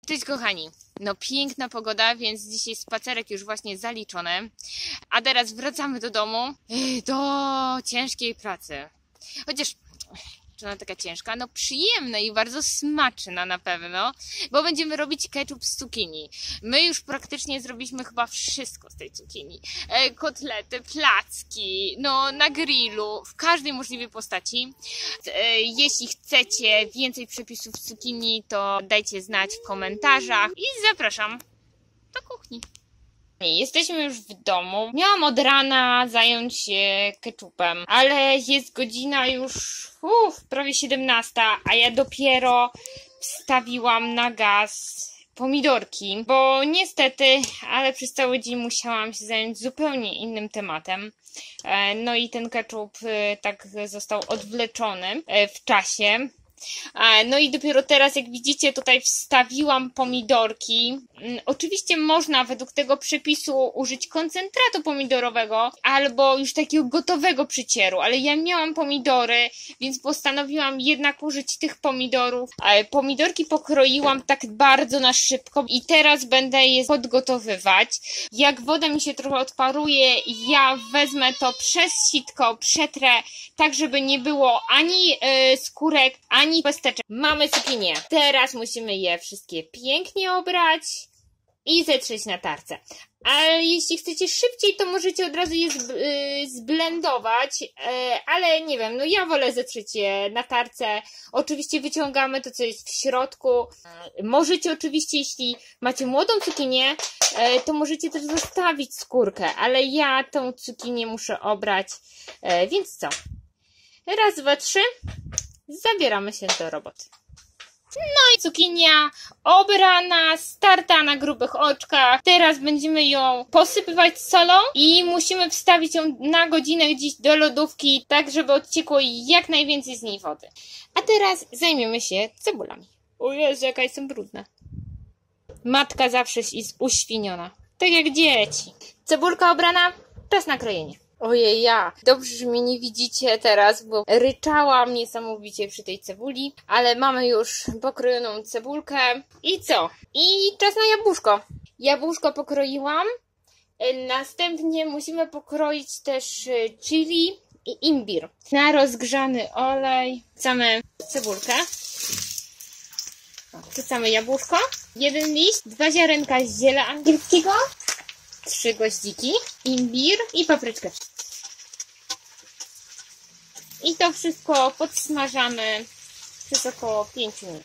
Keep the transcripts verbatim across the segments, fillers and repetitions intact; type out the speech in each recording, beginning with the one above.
Cześć kochani, no piękna pogoda, więc dzisiaj spacerek już właśnie zaliczony, a teraz wracamy do domu, do ciężkiej pracy. Chociaż, czy ona taka ciężka? No przyjemna i bardzo smaczna na pewno, bo będziemy robić ketchup z cukinii. My już praktycznie zrobiliśmy chyba wszystko z tej cukinii. E, kotlety, placki, no na grillu, w każdej możliwej postaci. E, jeśli chcecie więcej przepisów z cukinii, to dajcie znać w komentarzach i zapraszam do kuchni. Jesteśmy już w domu. Miałam od rana zająć się ketchupem, ale jest godzina już uf, prawie siedemnasta, a ja dopiero wstawiłam na gaz pomidorki, bo niestety, ale przez cały dzień musiałam się zająć zupełnie innym tematem. No i ten ketchup tak został odwleczony w czasie. No i dopiero teraz, jak widzicie, tutaj wstawiłam pomidorki. Oczywiście można według tego przepisu użyć koncentratu pomidorowego albo już takiego gotowego przycieru, ale ja miałam pomidory, więc postanowiłam jednak użyć tych pomidorów. Pomidorki pokroiłam tak bardzo na szybko i teraz będę je podgotowywać. Jak woda mi się trochę odparuje, ja wezmę to przez sitko, przetrę tak, żeby nie było ani yy, skórek, ani pesteczek. Mamy cukinię. Teraz musimy je wszystkie pięknie obrać i zetrzeć na tarce. Ale jeśli chcecie szybciej, to możecie od razu je zblendować, ale nie wiem, no ja wolę zetrzeć je na tarce. Oczywiście wyciągamy to, co jest w środku. Możecie oczywiście, jeśli macie młodą cukinię, to możecie też zostawić skórkę, ale ja tą cukinię muszę obrać, więc co? Raz, dwa, trzy. Zabieramy się do roboty. No i cukinia obrana, starta na grubych oczkach. Teraz będziemy ją posypywać solą i musimy wstawić ją na godzinę gdzieś do lodówki, tak żeby odciekło jak najwięcej z niej wody. A teraz zajmiemy się cebulami. O Jezu, jaka jestem brudna. Matka zawsze jest uświniona. Tak jak dzieci. Cebulka obrana, czas na krojenie. Ojej, ja. Dobrze, że mnie nie widzicie teraz, bo ryczałam niesamowicie przy tej cebuli, ale mamy już pokrojoną cebulkę. I co? I czas na jabłuszko. Jabłuszko pokroiłam. Następnie musimy pokroić też chili i imbir. Na rozgrzany olej wrzucamy cebulkę. Wrzucamy jabłuszko. Jeden liść, dwa ziarenka ziela angielskiego. Trzy goździki, imbir i papryczkę. I to wszystko podsmażamy przez około pięć minut.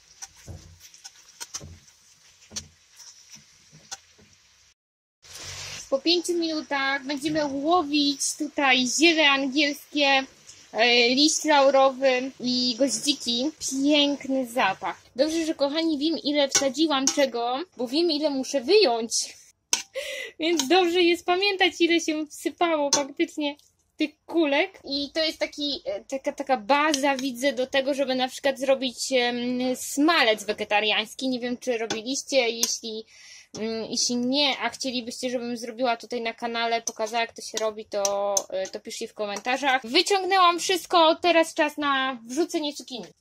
Po pięciu minutach będziemy łowić tutaj ziele angielskie, liść laurowy i goździki. Piękny zapach. Dobrze, że kochani, wiem ile wsadziłam czego, bo wiem ile muszę wyjąć. Więc dobrze jest pamiętać, ile się wsypało faktycznie tych kulek. I to jest taki, taka, taka baza, widzę, do tego, żeby na przykład zrobić um, smalec wegetariański. Nie wiem, czy robiliście. Jeśli, um, jeśli nie, a chcielibyście, żebym zrobiła tutaj na kanale, pokazała, jak to się robi, to, to piszcie w komentarzach. Wyciągnęłam wszystko, teraz czas na wrzucenie cukinii.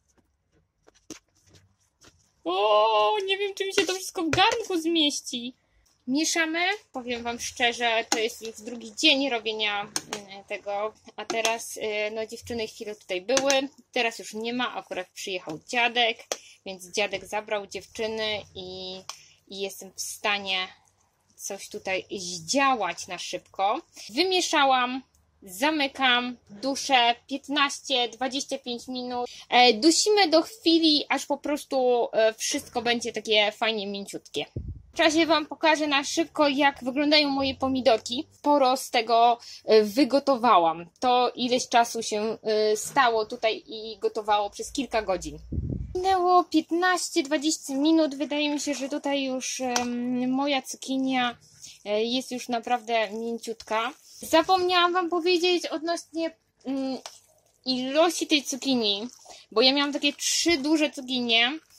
O, nie wiem, czy mi się to wszystko w garnku zmieści. Mieszamy. Powiem wam szczerze, to jest już drugi dzień robienia tego, a teraz no dziewczyny chwilę tutaj były, teraz już nie ma, akurat przyjechał dziadek, więc dziadek zabrał dziewczyny i, i jestem w stanie coś tutaj zdziałać na szybko. Wymieszałam, zamykam, duszę piętnaście do dwudziestu pięciu minut. E, dusimy do chwili, aż po prostu e, wszystko będzie takie fajnie mięciutkie. W czasie wam pokażę na szybko, jak wyglądają moje pomidorki. Sporo z tego wygotowałam. To ileś czasu się stało tutaj i gotowało przez kilka godzin. Minęło piętnaście do dwudziestu minut. Wydaje mi się, że tutaj już um, moja cukinia jest już naprawdę mięciutka. Zapomniałam wam powiedzieć odnośnie um, ilości tej cukinii, bo ja miałam takie trzy duże cukinie.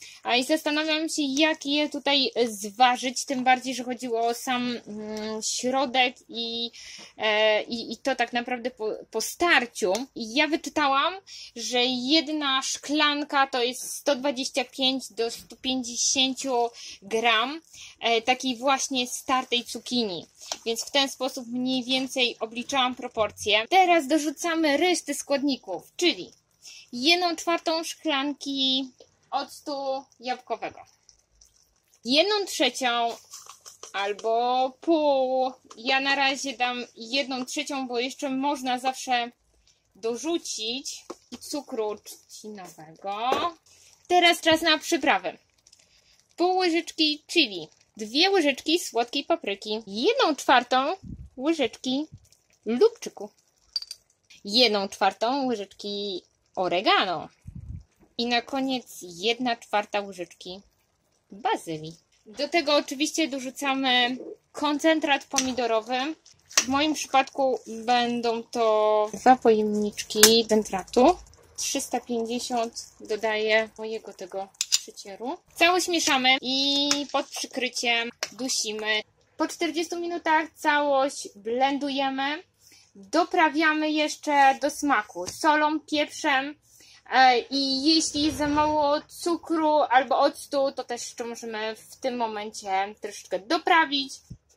A i zastanawiam się, jak je tutaj zważyć, tym bardziej, że chodziło o sam mm, środek i, e, i, i to tak naprawdę po, po starciu. I ja wyczytałam, że jedna szklanka to jest sto dwadzieścia pięć do stu pięćdziesięciu gram e, takiej właśnie startej cukinii. Więc w ten sposób mniej więcej obliczałam proporcje. Teraz dorzucamy resztę składników, czyli jedną czwartą szklanki octu jabłkowego, jedną trzecią albo pół, ja na razie dam jedną trzecią, bo jeszcze można zawsze dorzucić cukru trzcinowego. Teraz czas na przyprawy. Pół łyżeczki chili, dwie łyżeczki słodkiej papryki, jedną czwartą łyżeczki lubczyku, jedną czwartą łyżeczki oregano i na koniec jedna czwarta łyżeczki bazylii. Do tego oczywiście dorzucamy koncentrat pomidorowy. W moim przypadku będą to dwa pojemniczki koncentratu. trzysta pięćdziesiąt dodaję mojego tego przycieru. Całość mieszamy i pod przykryciem dusimy. Po czterdziestu minutach całość blendujemy. Doprawiamy jeszcze do smaku solą, pieprzem i jeśli jest za mało cukru albo octu, to też jeszcze możemy w tym momencie troszeczkę doprawić.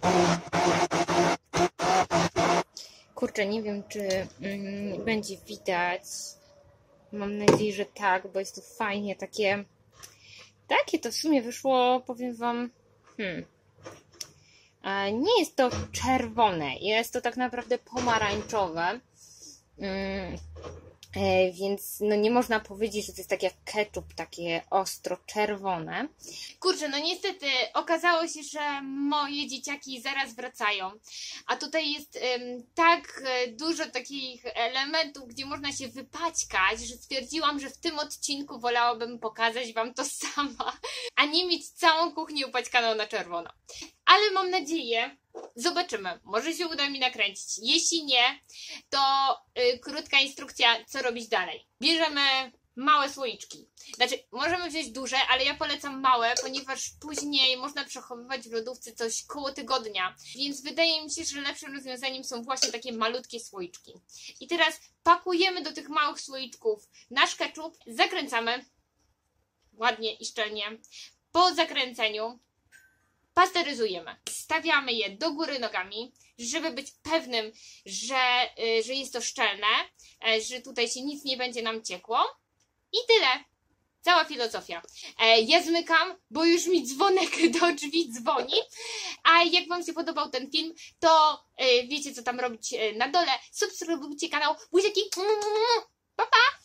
Kurczę, nie wiem, czy mm, będzie widać. Mam nadzieję, że tak, bo jest to fajnie takie. Takie to w sumie wyszło, powiem wam. Hmm. Nie jest to czerwone, jest to tak naprawdę pomarańczowe, mm, e, więc no nie można powiedzieć, że to jest tak jak ketchup, takie ostro czerwone. Kurczę, no niestety okazało się, że moje dzieciaki zaraz wracają, a tutaj jest ym, tak dużo takich elementów, gdzie można się wypaćkać, że stwierdziłam, że w tym odcinku wolałabym pokazać wam to sama, a nie mieć całą kuchnię upaćkaną na czerwono. Ale mam nadzieję, zobaczymy, może się uda mi nakręcić. Jeśli nie, to y, krótka instrukcja, co robić dalej. Bierzemy małe słoiczki. Znaczy, możemy wziąć duże, ale ja polecam małe, ponieważ później można przechowywać w lodówce coś koło tygodnia. Więc wydaje mi się, że lepszym rozwiązaniem są właśnie takie malutkie słoiczki. I teraz pakujemy do tych małych słoiczków nasz ketchup, zakręcamy ładnie i szczelnie. Po zakręceniu pasteryzujemy. Stawiamy je do góry nogami, żeby być pewnym, że, że jest to szczelne, że tutaj się nic nie będzie nam ciekło. I tyle. Cała filozofia. Ja zmykam, bo już mi dzwonek do drzwi dzwoni. A jak wam się podobał ten film, to wiecie, co tam robić na dole. Subskrybujcie kanał. Buziaki. Pa, pa!